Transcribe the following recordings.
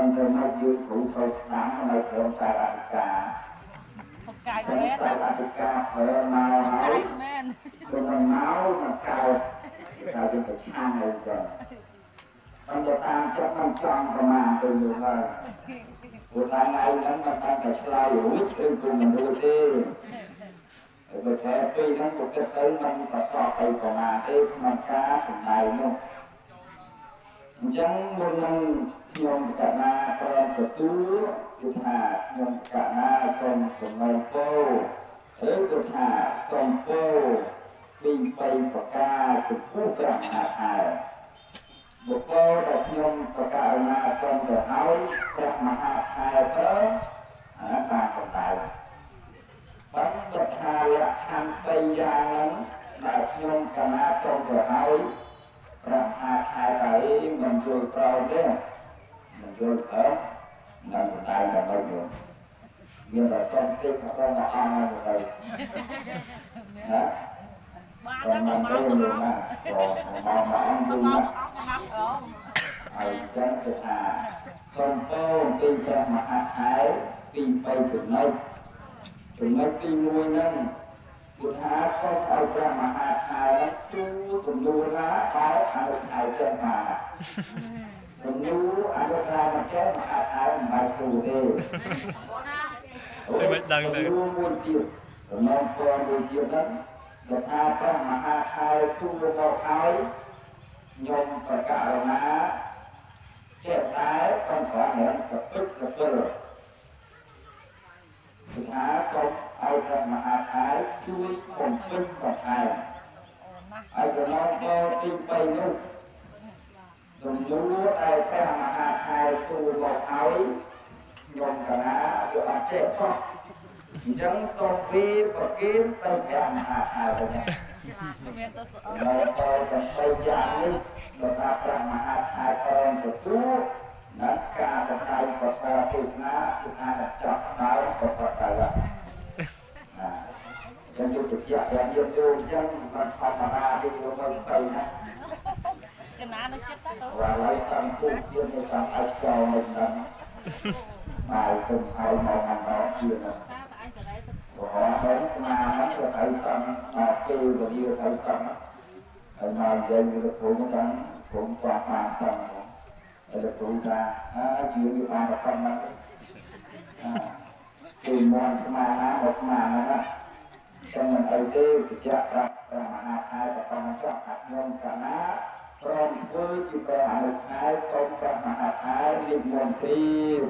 ទៅមកយើងគ្រូចូលស្ដាំនៅក្រុមការអធិការកាយមែនអធិការប្រើមកហើយមែនគឺមិនមកមកកើតតែយើងទៅឆាំងអីចឹងអញ្ចឹងតាមចិត្តមិនចង់ប្រមាណទៅយូរហើយព្រោះថ្ងៃហ្នឹងមិនតាំងតែឆ្លើយរួចគឺគុំមិនរួចទេហើយបើតែពេលហ្នឹងក៏គិតទៅមិនប្រសពអីប្រមាណទេក្នុងការសម្ដែងនោះអញ្ចឹងមុននឹងខ្ញុំកណាប្រែទទួលគឺថាខ្ញុំកណាសូមសម្ដែងពោឬក៏ថាសូមពោពីប្រការចំពោះព្រះមហាថែបុគ្គលដែលខ្ញុំប្រកាសណាសូមទៅឲ្យព្រះមហាថែព្រមការសម្ដែងបានទៅថាលក្ខខណ្ឌ3យ៉ាងហ្នឹងដែលខ្ញុំកណាសូមទៅឲ្យព្រះមហាថែតែមិនយល់ត្រូវទេមិនយល់ព្រមនឹងសម្ដែងដើម្បីយល់មានតែសុំតិចមកដល់អង្គទៅណាបានមកមកមកណាហើយចឹងគឺថាសូមពោពីព្រះមហាថែពី3ចំណុចទី1ហ្នឹងគឺថាសូមឲ្យព្រះមហាថែសួរសំណួរណាតែអនុថែចេះមកសំណួរអនុថែមកចេះមហាថែមិនបាច់សួរទេមិនដឹងទេមួយទៀតសំណួរមួយទៀតហ្នឹងគឺថាព្រះមហាថែសួរមកឲ្យខ្ញុំប្រកាសណាចេះតែต้องขอแห่งสปิสปิลគឺថាសូមឲ្យព្រះមហាថែជួយបំពេញបន្ថែមហើយចំណងទី3នោះសំណួរដែលព្រះមហាថែសួរមកឲ្យខ្ញុំកណាយកអត់ចេះសោះអញ្ចឹងសូមពីប្រគិនទៅព្រះមហាថែវិញមានទៅស្អប់ដល់3យ៉ាងនេះបើថាព្រះមហាថែព្រមទទួលណាការបង្ហាញពធទេសនាគឺថាចាប់ដើមប្រកបទៅចឹងយុទ្ធជាយ៉ាងយើងយល់ចឹងមិនធម្មតាទេយើងមិនទៅណាកណានៅចិត្តទៅហើយឡើយតាមគូជានេះតាមអាចចោលមិនដឹងហើយទៅហើយមកមកជាណាហើយស្មារតីទៅឲ្យសំគេវេលាឲ្យសំហើយមកយើងវាគ្រូចឹងគ្រូចាស់តាមសំហើយគ្រូថាជាវាបានប្រសំហ្នឹងគឺមកស្មារតីមកស្មារតីណាចឹងមិនអីទេវិជ្ជាព្រះមហាថែបតំចប់ថាខ្ញុំកណាព្រមធ្វើជាព្រះអនុថែសូមព្រះមហាថែនិមន្តទី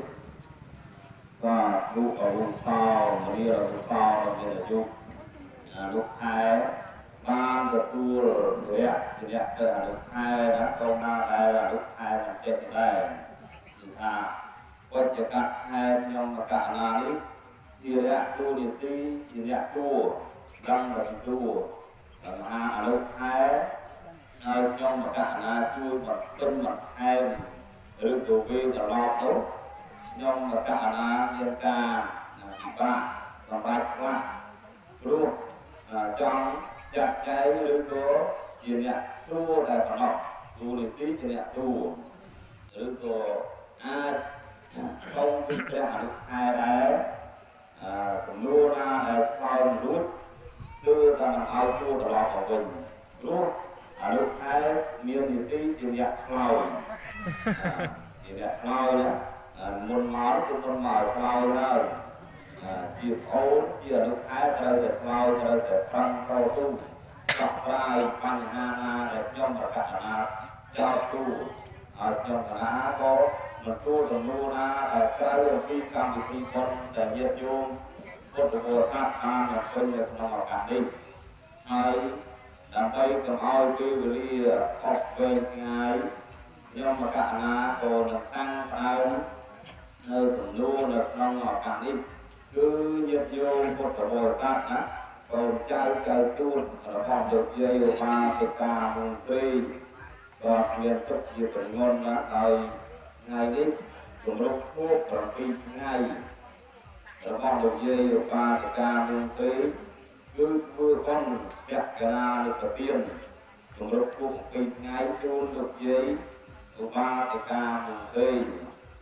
បាទលោកអរុសោរៀបសោមានអាយុលោកថែបានទទួលវគ្គជាអ្នកទៅអនុថែណាតោណាដែលអនុថែនឹងចិត្តដែរគឺថាវិជ្ជាថែខ្ញុំកណានេះជាអ្នកទូនីតិជាអ្នកទូដឹងរទូមហាអនុថែហើយខ្ញុំកណាជួយបន្ទិញបន្ថែមឬទៅពេលត្រឡប់ទៅខ្ញុំកណាមានការពិបាកសម្រាប់ខ្លះព្រោះចង់ចាត់ចែងឬក៏ជាអ្នកទូដែលប្រណោះទូនីតិជាអ្នកទូឬក៏អាចសូមពីព្រះអនុថែដែរចំនួនណាដែលឆ្លើយរួចគឺតែឲ្យទូត្រឡប់ទៅវិញព្រោះអនុថែមាននីតិជាអ្នកឆ្លើយជាអ្នកឆ្លើយមុនមកគឺមុនមកឆ្លើយហើយជាប្អូនជាអនុថែត្រូវតែឆ្លើយត្រូវតែប្រឹងប្រែងទូដោះស្រាយបញ្ហាណាដែលខ្ញុំប្រកាសណាចោលទូហើយខ្ញុំកណាក៏មិនទូសំណួរណាដែលក្រៅអំពីកម្មវិធីបុណ្យដែលញាតិញោមពុទ្ធបរិស័ទបានពេញនៅក្នុងឱកាសនេះហើយដើម្បីកុំឲ្យពេលវេលាអស់វែងថ្ងៃខ្ញុំកណាក៏នឹងតាំងផ្ដើមនៅសំណួរនៅក្នុងឱកាសនេះគឺញាតិញោមពុទ្ធបរិស័ទណាកូនចៅចៅទួតរបស់លោកយាយឧបាសិកាមន្ត្រីក៏មានទុកជាប្រងន់ណាហើយថ្ងៃនេះគម្រប់ខួប7ថ្ងៃរបស់លោកយាយឧបាសិកាមន្ត្រីគឺធ្វើបុណ្យចក្រានិព្វានគម្រប់ខួប7ថ្ងៃជូនលោកយាយឧបាសិកាមន្ត្រីហ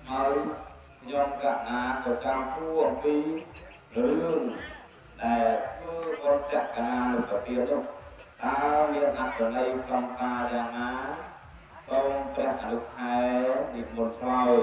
ហើយខ្ញុំកណាក៏ចាំគួរអំពីរឿងដែលធ្វើបនចក្រណានុប្រទាននោះតើមានអត្ថន័យក្នុងការយ៉ាងណាសូមព្រះអនុខែនិមន្តឆ្លើយ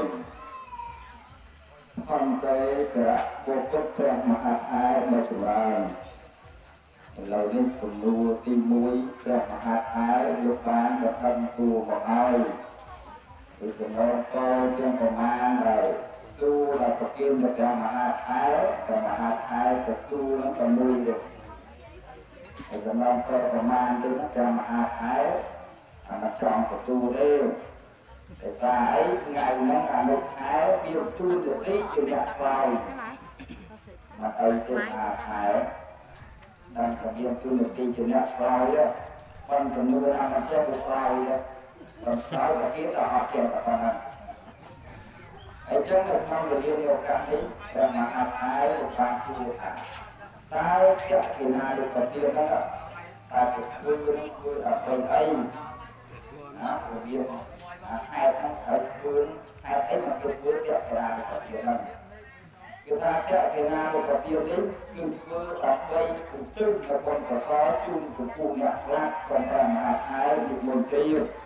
ខំទេក្រៈពុទ្ធព្រះមហាថេរនៅចម្រើនឥឡូវនេះសំណួរទី1ព្រះមហាថេរយកបានបដិសួរមកហើយគឺសំណួរតជាងប្រមាណដែលសួរដល់ប្រគិនព្រះមហាថេរព្រះមហាថេរទទួលនឹង6ទៀតហើយសំណួរតប្រមាណទៅព្រះមហាថេរអាមកចង់ទទួលទេតែសារអីថ្ងៃហ្នឹងអាលោកថែវាជួនទៅទីជាអ្នកឆ្លើយមកអីទេមហាថែđang còn viên tu được kinh choអ្នកឆ្លើយប៉ុន្តែជំនឿថាមិនចេះទៅឆ្លើយទេcònឆ្លើយតែគេទៅអត់ចេះតែប៉ុណ្ណឹងហើយចឹងនៅក្នុងវេលានេះឱកាសនេះព្រះមហាថេរបានសួរថាតើជាគិណាលោកប្រទានហ្នឹងតើគេធ្វើដើម្បីអីណារបៀបហេតុហ្នឹងត្រូវធ្វើហេតុអីមកគេធ្វើជាគិណាលោកប្រទានហ្នឹងគឺថាចក្រណាលោកប្រទាននេះគឺធ្វើដើម្បីឧទ្ទិសនៅបុណ្យកុសលជូនពពុះអ្នកស្លាប់ក្នុងព្រះមហាថេរនិមន្តព្រាហ្មណ៍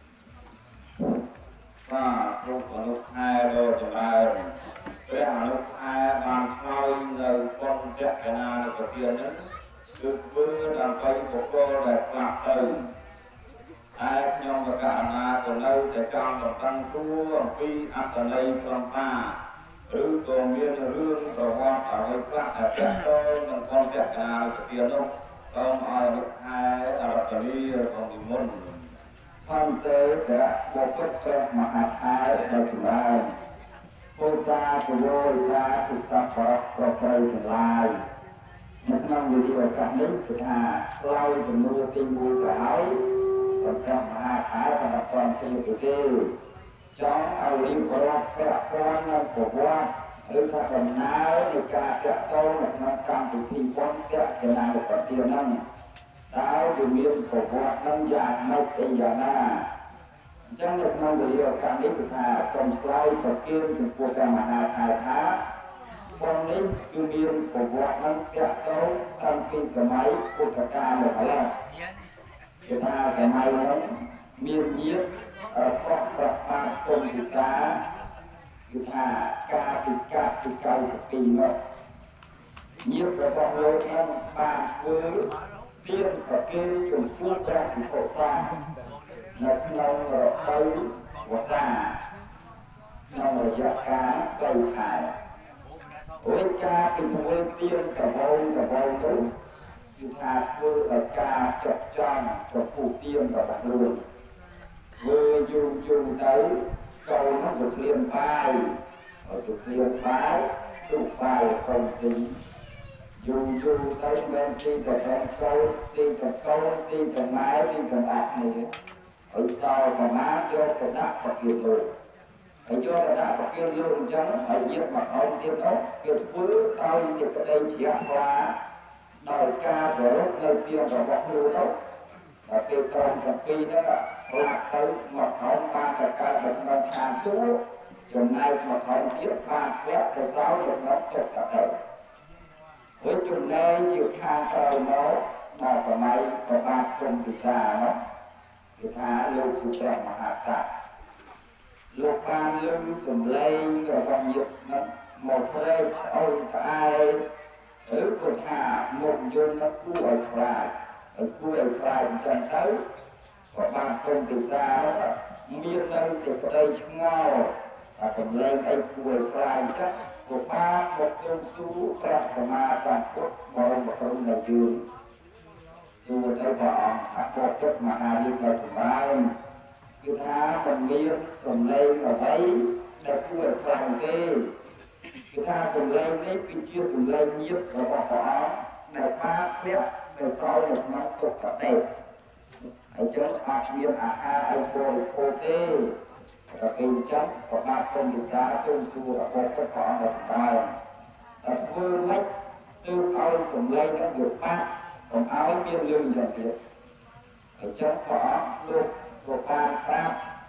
បាទព្រោះអនុខែដ៏ចម្រើនព្រះអនុខែបានឆ្លើយនៅបុណ្យចក្រណាលោកប្រទាននេះគឺធ្វើដើម្បីបុគ្គលដែលស្លាប់ទៅតែខ្ញុំបកណាក៏នៅតែចង់បន្តសួរអំពីអត្ថន័យក្នុងតាឬក៏មានរឿងប្រវត្តិអ្វីខ្លះដែលទាក់ទងនឹងបុណ្យចក្រណាលោកប្រទាននោះសូមឲ្យអនុខែអរតនីของនិមន្តខន្ទេក្រៈពុទ្ធព្រះមហាថេរដែលចម្រើនពុទ្សាពយោសាទុសពរប្រស័យទាំងឡាយនៅក្នុងវិធីឱកាសនេះគឺថាឆ្លើយសំណួរទី1ទៅហើយព្រះមហាថេរបានប្រទានជាទេចង់ឲ្យរៀបរាប់ពាក់ព័ន្ធនឹងប្រវត្តិឬថាដំណើរនៃការតាក់ទងនៅក្នុងកម្មវិធីបុណ្យចក្រណាលោកប្រទានហ្នឹងតើវាមានប្រវត្តិនឹងយ៉ាងម៉េចអីយ៉ាងណាអញ្ចឹងនៅក្នុងវិទ្យាកម្មនេះគឺថាសូមឆ្លើយប្រគិនចំពោះព្រះមហាថេរថាបុណ្យនេះគឺមានប្រវត្តិនឹងតាក់ទងតាំងពីសម័យពុទ្ធកាលមកម្ល៉េះគឺថាសម័យនោះមានញាតិរបស់ព្រះបាទគុំពិសាគឺថាការពិកាត់ពី92នោះញាតិរបស់លោកនឹងបានធ្វើទានប្រគេនចំពោះព្រះភិក្ខុសង្ឃនៅក្នុងរដូវវស្សាក្នុងរយៈកាល3ខែដោយការពីធ្វើទានកបោទៅគឺថាធ្វើឲ្យការចាត់ចង់ចំពោះទានរបស់លោកធ្វើយូរទៅកូននោះទៅឃ្លានបាយឲ្យទៅឃ្លានបាយទុកបាយកូនស៊ីយូរទៅមិនស៊ីតែកូនស៊ីតែកូនស៊ីតែម៉ែស៊ីតែអស់នេះហើយសល់ប្រមាណយកទៅដាក់ប្រគិនលោកហើយយកទៅដាក់ប្រគិនលោកអញ្ចឹងហើយញាតិមកអោនទៀតនោះគេធ្វើដោយសេចក្តីជ្រះថ្លាដោយការគោរពនៅពីរបស់គ្រូនោះតែពេលត្រង់7ហ្នឹងឡាក់ទៅមកអោនបានប្រកាសនៅក្នុងឋានសួគ៌ចំណែកមកអោនទៀតបានធ្លាក់ទៅសោនៅក្នុងទឹកកដៅវិញចំណែកជាខាងក្រោយមកដល់សម័យព្រះបាទគុំពិសានោះគឺថាលោកជាព្រះមហាក្សត្រលោកបានលើកសំឡេងរបស់ញាតិនោះមកស្រែកអូនក្អែឬក៏ថាមុខយន្តនោះគួរឲ្យខ្លាចអញ្ចឹងទៅព្រះបាទគុំពិសានោះមាននៅសេចក្តីឆ្ងល់ថាសំឡេងអីគួរឲ្យខ្លាចអញ្ចឹងក៏បានមកទូលសួរព្រះសម្មាសម្ពុទ្ធបរមគ្រូនៃយើងសួរទៅព្រះអង្គថាពុទ្ធមហារាជនៅចម្រើនគឺថាមិនមានសំឡេងអ្វីដែលគួរឲ្យខ្លាំងទេគឺថាសំឡេងនេះគឺជាសំឡេងញាតិរបស់ព្រះអង្គដែលបានធ្លាក់ទៅសល់នៅក្នុងទុក្ខកដេកហើយចឹងអត់មានអាហារឲ្យបរិភោគទេតែពេលអញ្ចឹងព្រះបាទគុំពិសាទូលសួររបស់ព្រះអង្គថាតែធ្វើម៉េចទើបឲ្យសំឡេងនឹងវាបាត់កុំឲ្យមានលឺយ៉ាងទៀតហើយចឹងព្រះអង្គលោកក៏បានប្រាប់ថា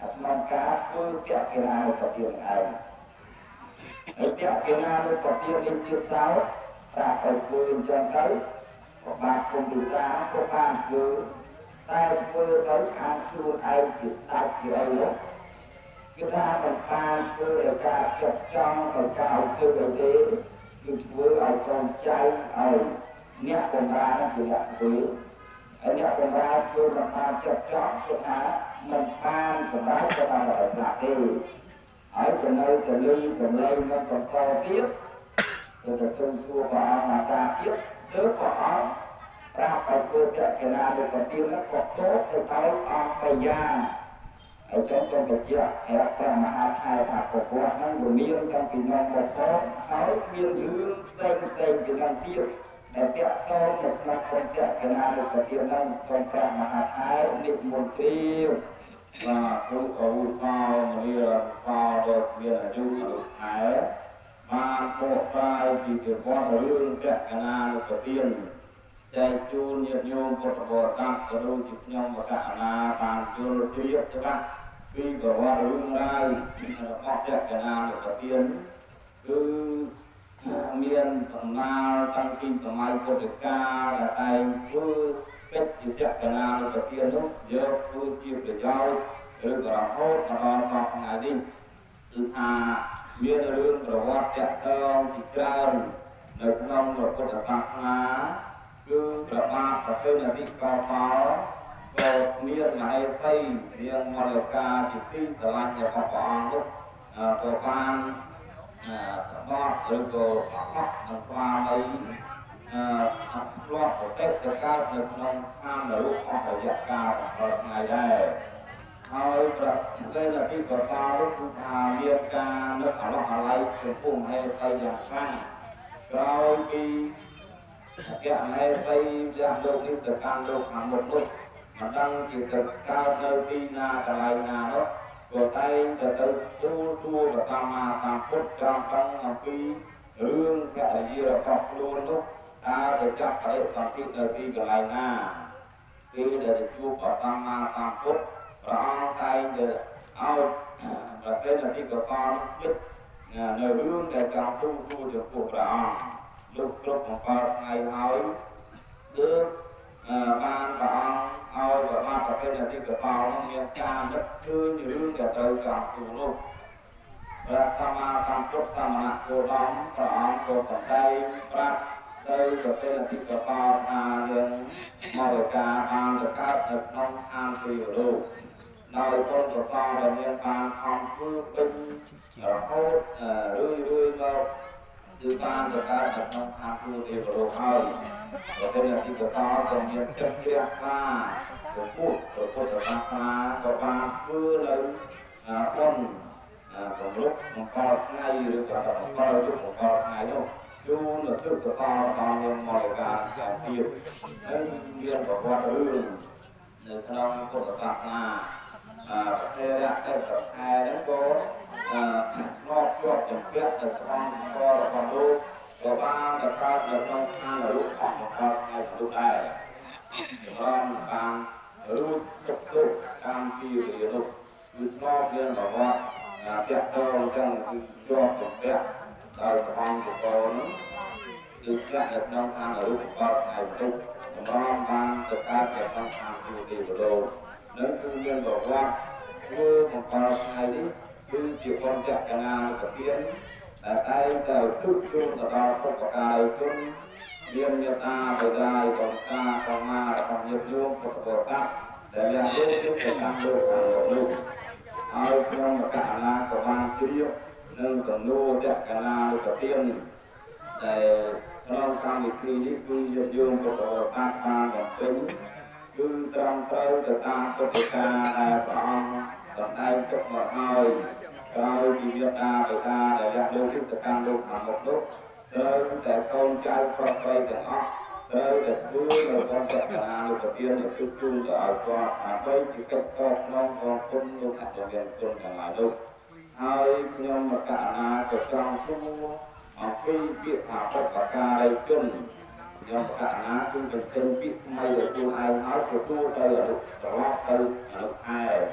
ក្នុងការធ្វើតេកិណានុបទានឯងហើយតេកិណានុបទាននេះទៀតសោតប្រាប់ទៅធ្វើអញ្ចឹងទៅក៏បានគុំពិសាក៏បានធ្វើតែធ្វើទៅខាងខ្លួនឯងជាស្ដេចជាអីនោះគឺថាមិនបានធ្វើឲ្យការចាប់ចង់ឲ្យការធ្វើអីទេគឺធ្វើឲ្យកូនចៅឲ្យអ្នកបំរើជាអ្នកធ្វើហើយអ្នកបំរើធ្វើមិនបានចាប់ចង់គឺថាមិនបានសម្រាប់ទៅតាមឲ្យស្លាប់ទេហើយទៅនៅទៅលឺសម្លេងនឹងបន្តទៀតទៅទទួលសួរព្រះអង្គអាសាទៀតទើបព្រះអង្គប្រាប់ឲ្យធ្វើតេកិណានុបទាននោះក៏ទោបទៅឲ្យអង្គបយ៉ាងហើយចុះសូមបញ្ជាក់ប្រាប់ព្រះមហាថៃថាប្រវត្តិហ្នឹងវាមានតាំងពីនំមកផងហើយមានរឿងផ្សេងពីនឹងទៀតដែលតាក់ទងទៅក្នុងគំតេកិណានុបទានហ្នឹងសូមព្រះមហាថៃនិមន្តជ្រាបបាទគូអវុសោមនីរសោដល់មានអាយុលោកថែបានបកស្រាយពីប្រវត្តិរឿងតេកិណានុបទានចែកជូនញាតិញោមពុទ្ធបរិស័ទក៏ដូចជាខ្ញុំបកណាបានយល់ជ្រាបច្បាស់ពីប្រវត្តិរឿងរ៉ាវរបស់តេកិណានុបទានគឺមានដំណើរតាំងពីសម័យពុទ្ធកាលដែលតែងធ្វើកិច្ចជាតេកិណានុបទាននោះយកធ្វើជាប្រយោជន៍ឬក៏រហូតដល់សពថ្ងៃនេះគឺថាមានរឿងប្រវត្តិតាក់ទងជាច្រើននៅក្នុងព្រះពុទ្ធសាសនាគឺប្របាទប្រសិទ្ធិកោបោក៏មានមហេសីរៀងមលកាជាទីស្រឡាញ់របស់ព្រះអង្គនោះក៏បានសម្បត្តិឬក៏អបនឹងស្វាមីធ្លាប់ប្រទេសទៅកើតនៅក្នុងឋាននរកអស់រយៈកាល7ថ្ងៃដែរហើយប្រសិទ្ធិកោបោគឺថាមានការនឹកអាឡោះអាល័យចំពោះមហេសីយ៉ាងខ្លាំងក្រោយពីជាអនេសីយ៉ាងលោកនេះទៅកាន់លោកខាងមុខនោះមិនដឹងជាទៅកើតនៅទីណាកន្លែងណានោះក៏តែងទៅទូលសួរព្រះសម្មាសម្ពុទ្ធចំផងអំពីរឿងកតញ្ញូរបស់ខ្លួននោះតើទៅចាប់បរិសន្ធិនៅទីកន្លែងណាគឺដែលទៅជួបព្រះសម្មាសម្ពុទ្ធព្រះអង្គតែងទៅឲ្យប្រសិទ្ធិកោបោគិតនៅរឿងដែលចង់ទូលសួរចំពោះព្រះអង្គលោកគ្រប់7ថ្ងៃហើយគឺបានព្រះអង្គឲ្យប្របាទប្រសិទ្ធិកោបោមានការនឹកឃើញរឿងដែលត្រូវចង់ទូលនោះព្រះសម្មាសម្ពុទ្ធសមណគោតមព្រះអង្គក៏សម្ដែងប្រាប់ទៅប្រសិទ្ធិកោបោថាយើងមកការបានទៅកើតនៅក្នុងឋានទេវលោកដោយគុណកុសលដែលមានបានខំធ្វើពេញរហូតរឿយមកគឺបានទៅកើតនៅក្នុងឋានទេវលោកហើយប្រសិទ្ធិកោបោក៏មានចិត្តជ្រះថ្លាចំពោះព្រះពុទ្ធសាសនាក៏បានធ្វើនៅបុណ្យកម្រិត7ថ្ងៃឬក៏7យុគ7ថ្ងៃនោះជូនទៅកសលដល់យើងមកការចាស់ទៀតហើយមានប្រវត្តិរឿងនៅក្នុងពុទ្ធសាសនាប្រទេសរៈតែប្រខែហ្នឹងក៏មកជាប់ជំពាក់ទៅក្នុងកលរបស់លោកក៏បានទៅកើតនៅក្នុងឋានរូបអស់7ថ្ងៃនោះដែរបានរួចទុកតាមពីរៀននោះគឺមកមានប្រវត្តិតាក់ទងចឹងគឺជាប់ជំពាក់ដោយព្រះអង្គកូនគឺចាក់នៅក្នុងឋានរូប7ថ្ងៃទុកសម្រាប់បានទៅកើតនៅក្នុងឋានទេវលោកនឹងគឺមានប្រវត្តិធ្វើ7ថ្ងៃនេះគឺជាបុណ្យចក្រណានុបទានដែលតែងតែទុកជូនទៅដល់ពុទ្ធកាយជនមានមេត្តាបិតាបង្ការកម្មារបស់ញាតិញោមពុទ្ធបរិស័ទដែលយ៉ាងលោកទៅតាមលោកខាងលោកហើយក្នុងកណ្ណាក៏បានជ្រាបនឹងទំនួលចក្រណានុបទានដែលក្នុងកម្មវិធីនេះគឺញាតិញោមពុទ្ធបរិស័ទបានបំពេញគឺត្រឹមត្រូវទៅតាមពុទ្ធកាដែលព្រះអង្គសម្ដែងទុកមកហើយក្រោយពីមេត្តាបិតាដែលយ៉ាងលោកទៅតាមលោកខាងមុខនោះត្រូវតែកូនចៅប្រុសស្រីទាំងអស់ត្រូវតែធ្វើនៅក្នុងចក្រណានុបទានទៅជូនទៅឲ្យគាត់ដើម្បីជាកិច្ចតបស្នងของគុណលោកអរិយជនទាំងឡាយនោះហើយខ្ញុំមកកណាក៏ចង់សួរអំពីពាក្យថាពុទ្ធការីជនខ្ញុំកណាគឺបញ្ចេញពាក្យថ្មីឲ្យខ្លួនឯងហើយទទួលទៅត្រឡប់ទៅអនុខែក៏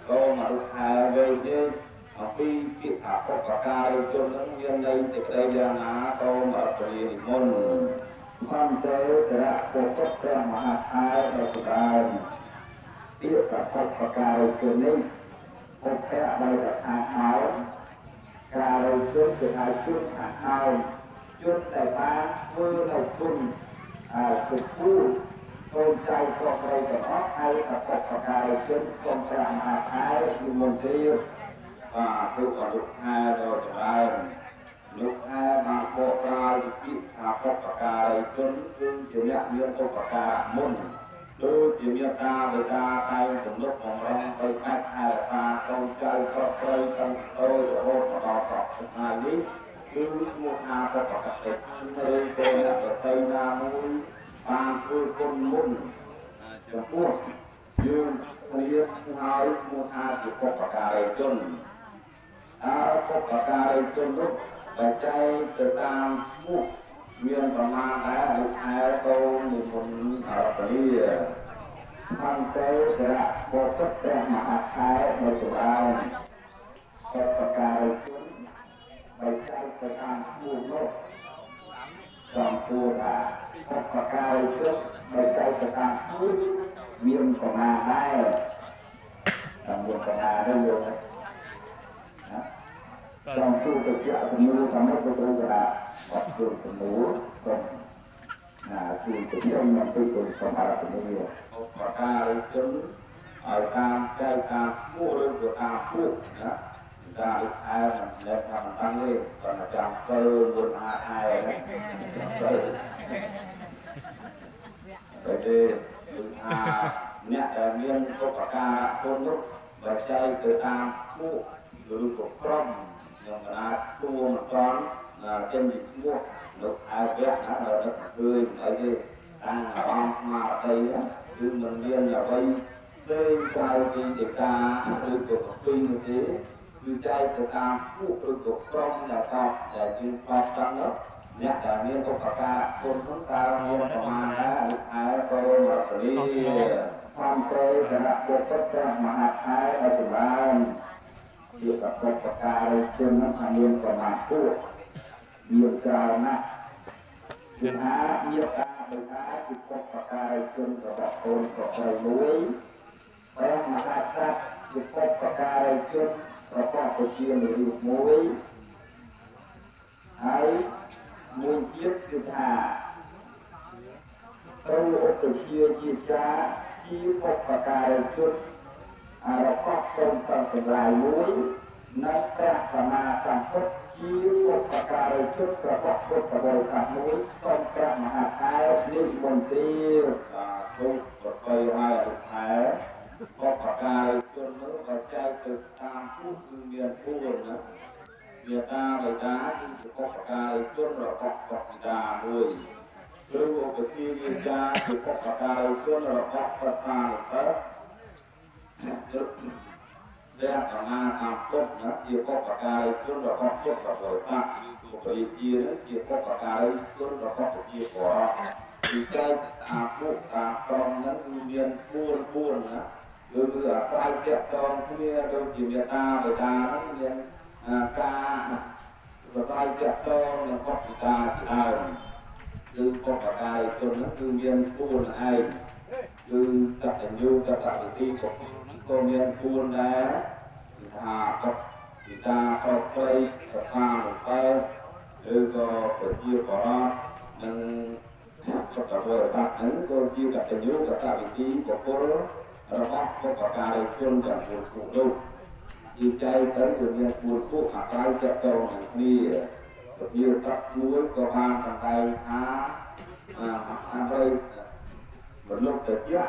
câu mà lúc hai về như khi cái thả phật và ca lên chôn nó nguyên đây thì đây là ná câu mà tùy môn quan tế là bộ phật ra mà hạt hai ở của ta tiếp cả phật và ca lên chôn nên phật ra đây là hai áo ca lên chôn từ hai chút hạt áo chút tại ba mưa đầu tuần thực phu tôn trai cho đây là có hay là phật và ca lên chôn không ra mà hạt hai như môn tiêu và tôi còn lúc hai rồi trở lại lúc hai mà bộ ra được kỹ thả phật và ca đây chôn chỉ nhận nhiên phật và ca môn tôi chỉ biết ta với ta tay từng lúc vòng rong tay cách hai là ta câu chơi có chơi trong tôi rồi hôn và đỏ cọc hai lý cứ một hà phật và ca đây nơi tôi là ở tây nam mũi bàn tôi con môn chẳng buộc nhưng tôi biết hai một hà chỉ phật và ca đây chôn phật và ca đây chôn lúc và chay từ tam mục nguyên và ma thái lúc hai câu một phần ở đây tham tế là bộ tất cả mà hạt thái một chủ ao phật và ca đây chôn và chay từ tam mục lúc còn phu là phật và ca đây chôn và chay từ tam mục nguyên và ma thái còn nguyên và ma đây luôn trong tu thực hiện mưu trong mấy cái tu là học trường của mưu còn tu thực hiện mà tu từ trong ba của mưu và ca chấm ở tam trai tam mua lên của tam phụ đó ta được hai mình lên làm tăng lên còn là trong cơ một hai đấy vậy thì nhẹ nguyên có cả ca tôn lúc và trai từ tam phụ rồi của from nhưng mà tua một con trên dịch mua lúc ai biết nó là rất tươi ở đây đang on mà ở đây cứ mình viên là đây đây trai đi để ta đưa cuộc phi như thế cứ trai từ ta phụ đưa cuộc trong là to để chúng con trong đó nhắc là miếng có cả ca con chúng ta miếng mà ai có mà xử lý tham tế là bộ tất cả mà hạt hai ở chỗ ban việc gặp phật và ca đây trên nó thành viên của mạng phụ nhiều trào nè thứ hai nhiều ca bởi thái thì phật và ca đây trên của đạo tôn của trời núi và mà hạt sát thì phật và ca đây trên và phật của chiên được được mũi ấy mùi chiếc thứ thả câu ổ của chiên chia cha chi phật và ca đây trênเราครอบครองสังเป็นลายมุ้ยนักแต่สมาสังพุทธิพุทธการในชุดประกอบพุทธบริษัทมุ้ยส่งแก่มหาท้ายนิมนตรีทุกประกอบให้ทุกท้ายพุทธการจนเมื่อปัจจัยตึกตามผู้คือเมียนผู้นะเมียตาใบตาที่พุทธการจนเราประกอบดาด้วยหรือว่าที่เมียตาที่พุทธการจนเราประกอบตาเท่าเรื่องของงานทำต้นนะเกี่ยวกับการจนเราต้องต้นกับเราตั้งปกติจีนเกี่ยวกับการจนเราต้องเกี่ยวกับดีใจตามพวกตามตองนั้นเรียนพูนนะหรือใครเกี่ยวตองที่เราจีนตาไปตานั้นเรียนกาหรือใครเกี่ยวตองเราก็ติดตาที่ได้คือพวกการจนนั้นคือเรียนพูนไอคือจัดเป็นยูจัดเป็นตีของตัวเมียนปูนแล้วกับตาคอยไปกับตาลงไปหรือก็เปิดยิ้วก่อนนั่งกับตัวตัดนั้นก็ยิ้วกับเป็นยูกับตาเป็นตีกับคนเราก็กับการจนกับปูนปูดูดีใจtớiตัวเมียนปูนผู้หาใครจะโตอย่างนี้กับยิ้วตัดมุ้ยก็พานกันไปอะไรเหมือนลูกเด็กยะ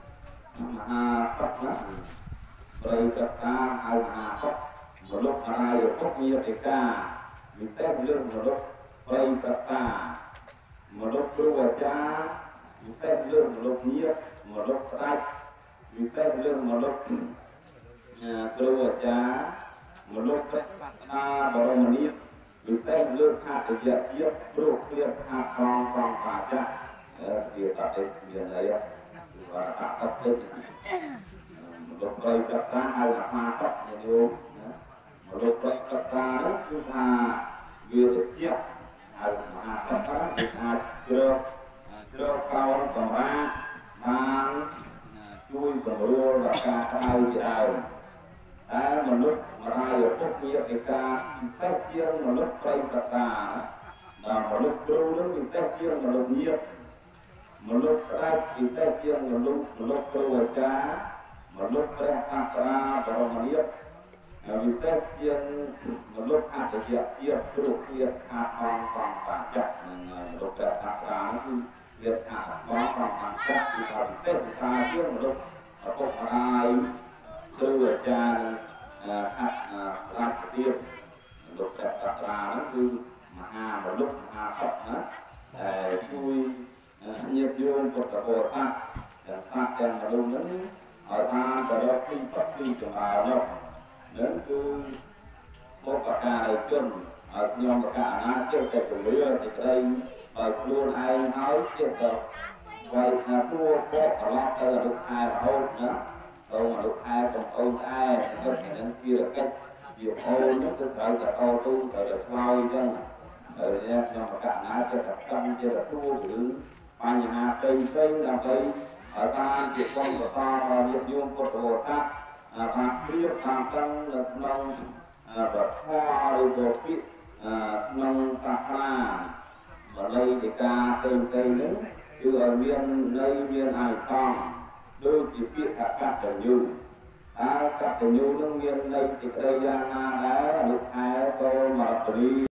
phátนะเลยกับตาเอาphát một lúc ai ở phát nhiều cái ca mình phép lương một lúc bayกับตา một lúc lưu ở cha mình phép lương một lúc nhiều một lúc tay mình phép lương một lúc lưu ở cha một lúc ta bỏ một ít mình phép lương hạt ở dẹp tiếp lưu tiếp hạt con phá cha việc tại việc này và tạo ấp លោកប្រៃប្រកាហៅថាតក់ញាតិញោមណាលោកប្រៃប្រកានោះគឺថាវាទៅជាហៅមហាតក់គឺអាចជ្រកកោនសម្រាប់បានជួយសម្រួលដល់ការក្តៅជាដើមតែមនុស្សមរាយពុកមានឯកាពិសេសជាងមនុស្សប្រៃប្រកាដល់មនុស្សគ្រូនឹងពិសេសជាងមនុស្សញាតិមនុស្សស្ដេចពិសេសជាងមនុស្សគ្រូអាចារ្យមនុស្សព្រះសាស្ត្រាបរមនាថពិសេសជាងមនុស្សអតិយៈជាគ្រូជាតិខាតអង្គកំបាចៈនិងមនុស្សព្រះសាស្ត្រាគឺវាខាតអង្គកំបាចៈគឺថាពិសេសជាងមនុស្សឪពុកម្ដាយគ្រូអាចារ្យខាត់រាជទៀតមនុស្សព្រះសាស្ត្រាហ្នឹងគឺមហាមនុស្សមហាសត្វណាដែលជួយញាតិយោមពុទ្ធបរិស័ទទាំងសាស្ត្រទាំងមនុស្សហ្នឹងឲ្យបានទៅរកទីសុខទីចម្រើននោះនឹងគឺបុព្វការីជនឲ្យខ្ញុំប្រកាសអាណាចេះតែជំរឿសេចក្តីដោយខ្លួនឯងហើយចេះតែវាយថាទួបកត្រឡប់ទៅអនុខែរហូតណាទៅអនុខែកំអូនឯងទៅនឹងជាកិច្ចវាអូននោះគឺត្រូវតែអូទូត្រូវតែឆ្លើយអញ្ចឹងហើយខ្ញុំប្រកាសអាណាចេះតែចង់ចេះតែទួឬបញ្ហាផ្សេងដើម្បីឲ្យបានជាបងប្រកបដោយញាតិញោមពុទ្ធបរិស័ទបានព្រៀបតាមទាំងនៅក្នុងប្រធមឬក៏ពាក្យក្នុងសាសនាបាលីដីកាផ្សេងហ្នឹងគឺឲ្យមានន័យមានអានិសង្សដូចជាពាក្យថាកតញ្ញូហើយកតញ្ញូនឹងមានន័យសេចក្តីយ៉ាងណាដែរលោកខែចូលមករី